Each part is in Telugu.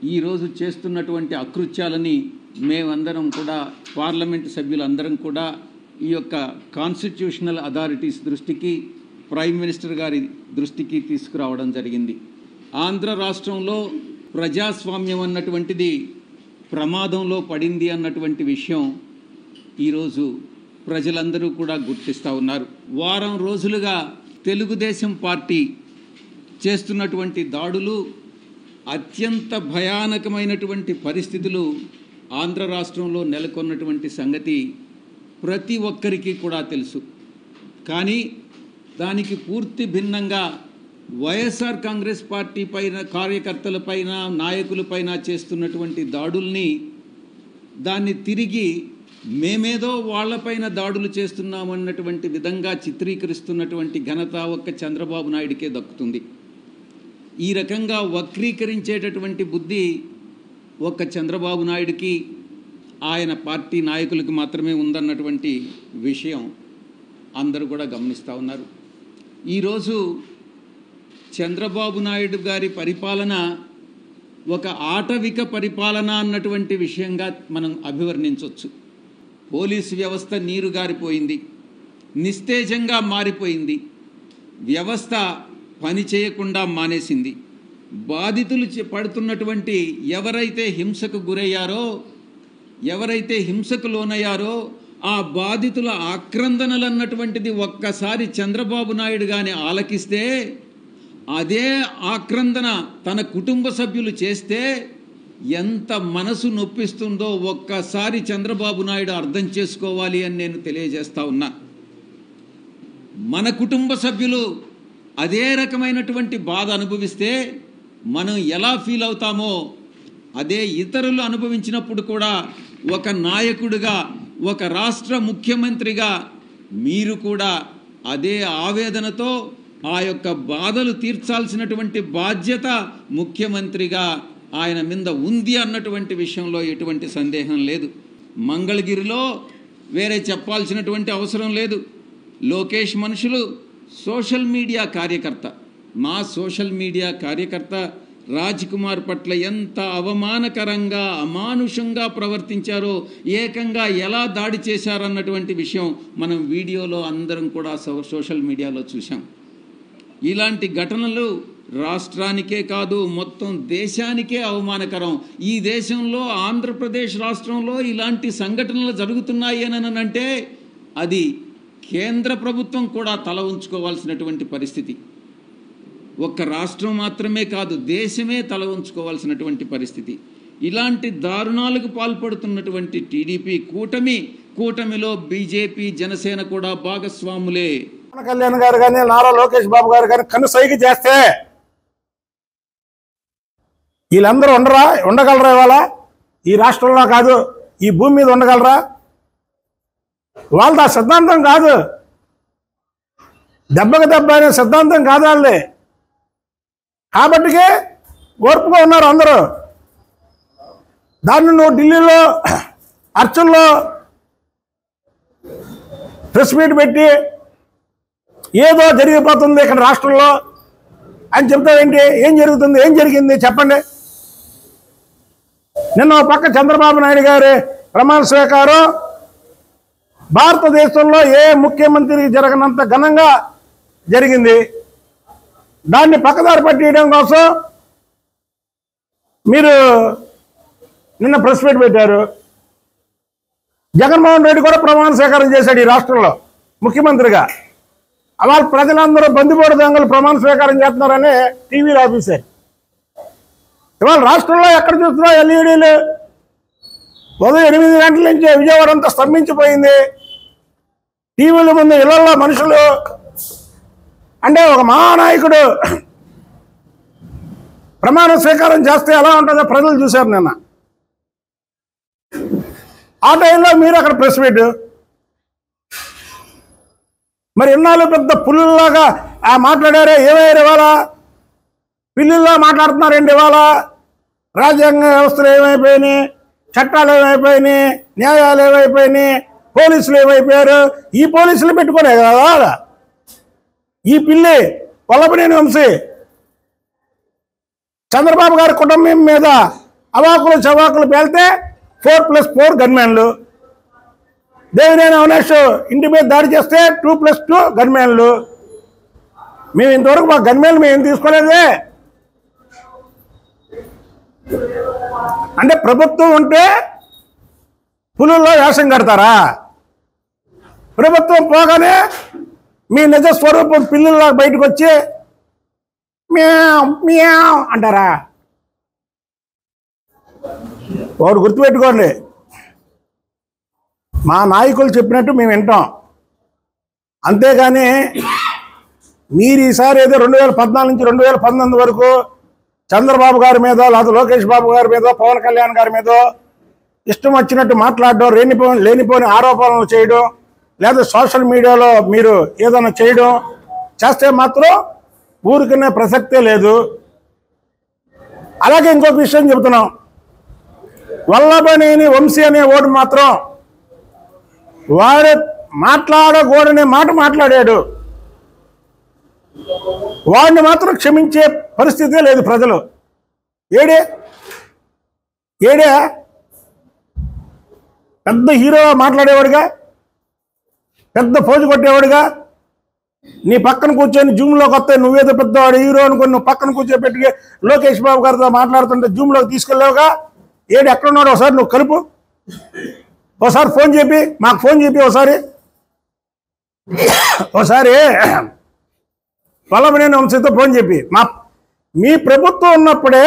ఈరోజు చేస్తున్నటువంటి అకృత్యాలని మేమందరం కూడా పార్లమెంట్ సభ్యులందరం కూడా ఈ యొక్క కాన్స్టిట్యూషనల్ అథారిటీస్ దృష్టికి ప్రైమ్ మినిస్టర్ గారి దృష్టికి తీసుకురావడం జరిగింది. ఆంధ్ర రాష్ట్రంలో ప్రజాస్వామ్యం అన్నటువంటిది ప్రమాదంలో పడింది అన్నటువంటి విషయం ఈరోజు ప్రజలందరూ కూడా గుర్తిస్తూ ఉన్నారు. వారం రోజులుగా తెలుగుదేశం పార్టీ చేస్తున్నటువంటి దాడులు, అత్యంత భయానకమైనటువంటి పరిస్థితులు ఆంధ్ర రాష్ట్రంలో నెలకొన్నటువంటి సంగతి ప్రతి ఒక్కరికి కూడా తెలుసు. కానీ దానికి పూర్తి భిన్నంగా వైఎస్ఆర్ కాంగ్రెస్ పార్టీ పైన, కార్యకర్తలపైన, నాయకులపైన చేస్తున్నటువంటి దాడుల్ని దాన్ని తిరిగి మేమేదో వాళ్లపైన దాడులు చేస్తున్నామన్నటువంటి విధంగా చిత్రీకరిస్తున్నటువంటి ఘనత ఒక్క చంద్రబాబు నాయుడికే దక్కుతుంది. ఈ రకంగా వక్రీకరించేటటువంటి బుద్ధి ఒక్క చంద్రబాబు నాయుడికి, ఆయన పార్టీ నాయకులకు మాత్రమే ఉందన్నటువంటి విషయం అందరూ కూడా గమనిస్తూ ఉన్నారు. ఈరోజు చంద్రబాబు నాయుడు గారి పరిపాలన ఒక ఆటవిక పరిపాలన అన్నటువంటి విషయంగా మనం అభివర్ణించవచ్చు. పోలీసు వ్యవస్థ నీరు గారిపోయింది, నిస్తేజంగా మారిపోయింది, వ్యవస్థ పని చేయకుండా మానేసింది. బాధితులు పడుతున్నటువంటి ఎవరైతే హింసకు గురయ్యారో, ఎవరైతే హింసకు లోనయ్యారో ఆ బాధితుల ఆక్రందనలు అన్నటువంటిది ఒక్కసారి చంద్రబాబు నాయుడు గాని ఆలకిస్తే, అదే ఆక్రందన తన కుటుంబ సభ్యులు చేస్తే ఎంత మనసు నొప్పిస్తుందో ఒక్కసారి చంద్రబాబు నాయుడు అర్థం చేసుకోవాలి అని నేను తెలియజేస్తా ఉన్నా. మన కుటుంబ సభ్యులు అదే రకమైనటువంటి బాధ అనుభవిస్తే మనం ఎలా ఫీల్ అవుతామో అదే ఇతరులు అనుభవించినప్పుడు కూడా ఒక నాయకుడిగా, ఒక రాష్ట్ర ముఖ్యమంత్రిగా మీరు కూడా అదే ఆవేదనతో ఆ యొక్క బాధలు తీర్చాల్సినటువంటి బాధ్యత ముఖ్యమంత్రిగా ఆయన మీద ఉంది అన్నటువంటి విషయంలో ఎటువంటి సందేహం లేదు. మంగళగిరిలో వేరే చెప్పాల్సినటువంటి అవసరం లేదు. లోకేష్ మనుషులు సోషల్ మీడియా కార్యకర్త, మా సోషల్ మీడియా కార్యకర్త రాజ్ కుమార్ పట్ల ఎంత అవమానకరంగా, అమానుషంగా ప్రవర్తించారో, ఏకంగా ఎలా దాడి చేశారన్నటువంటి విషయం మనం వీడియోలో అందరం కూడా సోషల్ మీడియాలో చూసాం. ఇలాంటి ఘటనలు రాష్ట్రానికే కాదు మొత్తం దేశానికే అవమానకరం. ఈ దేశంలో, ఆంధ్రప్రదేశ్ రాష్ట్రంలో ఇలాంటి సంఘటనలు జరుగుతున్నాయి అని అంటే అది కేంద్ర ప్రభుత్వం కూడా తల ఉంచుకోవాల్సినటువంటి పరిస్థితి. ఒక్క రాష్ట్రం మాత్రమే కాదు, దేశమే తల ఉంచుకోవాల్సినటువంటి పరిస్థితి. ఇలాంటి దారుణాలకు పాల్పడుతున్నటువంటి టీడీపీ కూటమిలో బీజేపీ, జనసేన కూడా భాగస్వాములే. కళ్యాణ్ గారు కానీ, నారా లోకేష్ బాబు గారు కానీ కనుసైగ చేస్తే వీళ్ళందరూ ఉండగలరా? ఇవాళ ఈ రాష్ట్రంలో కాదు, ఈ భూమి మీద ఉండగలరా? వాళ్ళది ఆ సిద్ధాంతం కాదు, దెబ్బకి దెబ్బ అనే సిద్ధాంతం కాదు వాళ్ళే. కాబట్టికే ఓర్పుగా ఉన్నారు అందరూ. దాన్ని నువ్వు ఢిల్లీలో అర్చనలో ప్రెస్ మీట్ పెట్టి ఏదో జరిగిపోతుంది ఇక్కడ రాష్ట్రంలో అని చెప్తావేంటి? ఏం జరుగుతుంది, ఏం జరిగింది చెప్పండి. నిన్న ఒక పక్క చంద్రబాబు నాయుడు గారి ప్రమాణ స్వీకారం భారతదేశంలో ఏ ముఖ్యమంత్రికి జరగనంత ఘనంగా జరిగింది. దాన్ని పక్కదారి పట్టియడం కోసం మీరు నిన్న ప్రెస్ మీట్ పెట్టారు. జగన్మోహన్ రెడ్డి కూడా ప్రమాణ స్వీకారం చేశాడు ఈ రాష్ట్రంలో ముఖ్యమంత్రిగా. వాళ్ళ ప్రజలందరూ బందిపోటు దొంగలు ప్రమాణ స్వీకారం చేస్తున్నారని టీవీలో ఆపేశారు. ఇవాళ రాష్ట్రంలో ఎక్కడ చూస్తున్నా ఎల్ఈడీలు. ఉదయం 8 గంటల నుంచి విజయవాడ అంతా స్తంభించిపోయింది. టీవీల ముందు ఇళ్లలో మనుషులు. అంటే ఒక మహానాయకుడు ప్రమాణ స్వీకారం చేస్తే ఎలా ఉంటుందో ప్రజలు చూశారు నిన్న. ఆ టైంలో మీరు అక్కడ ప్రెస్ మీట్. మరి ఇన్నాళ్ళు పెద్ద పుల్లులాగా మాట్లాడారే, ఏమయ్యారు ఇవాళ? పిల్లుల్లో మాట్లాడుతున్నారండి ఇవాళ. రాజ్యాంగ వ్యవస్థలు ఏమైపోయినాయి, చట్టాలు ఏమైపోయినాయి, న్యాయాలు ఏమైపోయినాయి, పోలీసులు ఏమైపోయారు? ఈ పోలీసులు పెట్టుకునే కదా ఈ పిల్లి వల్లభనేని వంశీ చంద్రబాబు గారి కుటుంబం మీద అవాకులు చవాకులు పేలితే 4+4 గన్మెన్లు, దేవినేని అవినాష్ ఇంటి మీద దాడి చేస్తే 2+2 గన్మెన్లు. మేము ఇంతవరకు మా గన్మెన్లు మేము ఏం తీసుకోలేదే. అంటే ప్రభుత్వం ఉంటే పులుల్లో వేషం కడతారా? ప్రభుత్వం పోగానే మీ నిజ స్వరూపం పిల్లల్లా బయటకు వచ్చి మ్యావ్ మ్యావ్ అంటారా? వాడు గుర్తుపెట్టుకోండి, మా నాయకులు చెప్పినట్టు మేము వింటాం. అంతేగాని మీరు ఈసారి ఏదో 2014 నుంచి 2019 వరకు చంద్రబాబు గారి మీద, లేదా లోకేష్ బాబు గారి మీద, పవన్ కళ్యాణ్ గారి మీద ఇష్టం వచ్చినట్టు మాట్లాడడం, లేనిపోని ఆరోపణలు చేయడం, లేదా సోషల్ మీడియాలో మీరు ఏదైనా చేయడం చేస్తే మాత్రం ఊరికనే ప్రసక్తే లేదు. అలాగే ఇంకొక విషయం చెబుతున్నాం, వల్లభనేని వంశీ అనే ఓటు మాత్రం వాడు మాట్లాడకూడనే మాట మాట్లాడాడు. వాడిని మాత్రం క్షమించే పరిస్థితే లేదు ప్రజలు. ఏడే పెద్ద హీరో మాట్లాడేవాడుగా, పెద్ద పోజు కొట్టేవాడుగా, నీ పక్కన కూర్చొని జూమ్లోకి వస్తే నువ్వేదో పెద్దవాడు హీరో అనుకుని నువ్వు పక్కన కూర్చోబెట్టుకు లోకేష్ బాబు గారితో మాట్లాడుతుంటే జూమ్లోకి తీసుకెళ్ళావుగా. ఎక్కడున్నాడు ఒకసారి నువ్వు కలుపు, ఒకసారి ఫోన్ చెప్పి మాకు ఫోన్ చెప్పి ఒకసారి వల్లభనేని వంశీతో ఫోన్ చెప్పి మీ ప్రభుత్వం ఉన్నప్పుడే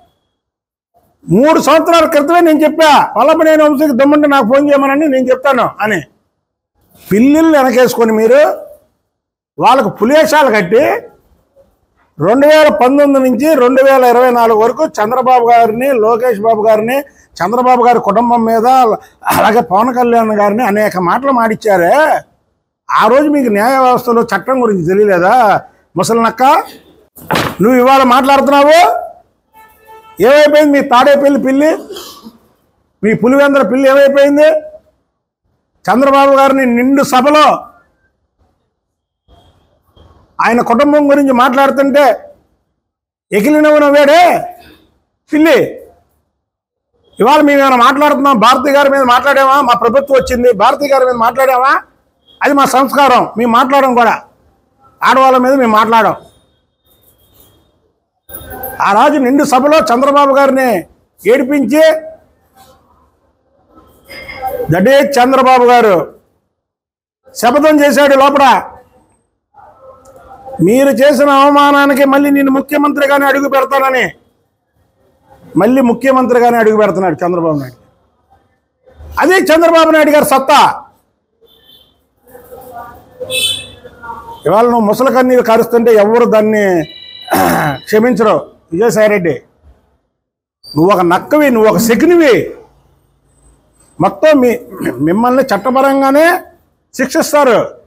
3 సంవత్సరాల క్రితమే నేను చెప్పా వల్లభనేని వంశీకి దమ్ముంటే నాకు ఫోన్ చేయమని నేను చెప్తాను అని. పిల్లిళ్ళు వెనకేసుకొని మీరు వాళ్ళకు పులేషాలు కట్టి 2019 నుంచి 2024 వరకు చంద్రబాబు గారిని, లోకేష్ బాబు గారిని, చంద్రబాబు గారి కుటుంబం మీద, అలాగే పవన్ కళ్యాణ్ గారిని అనేక మాటలు మాడిచ్చారే. ఆ రోజు మీకు న్యాయ వ్యవస్థలో చట్టం గురించి తెలియలేదా ముసలినక్క? నువ్వు ఇవాళ మాట్లాడుతున్నావు. ఏమైపోయింది మీ తాడేపల్లి పిల్లి, మీ పులివెందుల పిల్లి ఏమైపోయింది? చంద్రబాబు గారిని నిండు సభలో ఆయన కుటుంబం గురించి మాట్లాడుతుంటే ఎగిలినవున వేడే పిల్లి. ఇవాళ మేము ఏమైనా మాట్లాడుతున్నాం, భారతి గారి మీద మాట్లాడామా? మా ప్రభుత్వం వచ్చింది భారతి గారి మీద మాట్లాడామా? అది మా సంస్కారం. మేము మాట్లాడడం కూడా ఆడవాళ్ళ మీద మేము మాట్లాడాం. ఆ రోజు నిండు సభలో చంద్రబాబు గారిని ఏడిపించి దడే చంద్రబాబు గారు శపథం చేశాడు లోపల. మీరు చేసిన అవమానానికి మళ్ళీ నేను ముఖ్యమంత్రిగానే అడుగు పెడతానని మళ్ళీ ముఖ్యమంత్రిగానే అడుగు పెడుతున్నాడు చంద్రబాబు నాయుడు. అదే చంద్రబాబు నాయుడు గారి సత్తా. ఇవాళ నువ్వు ముసలి కన్నీరు కరుస్తుంటే ఎవరు దాన్ని క్షమించరు. విజయసాయిరెడ్డి, నువ్వు ఒక నక్కవి, నువ్వు ఒక శకునివి. మొత్తం మిమ్మల్ని చట్టపరంగానే శిక్షిస్తారు.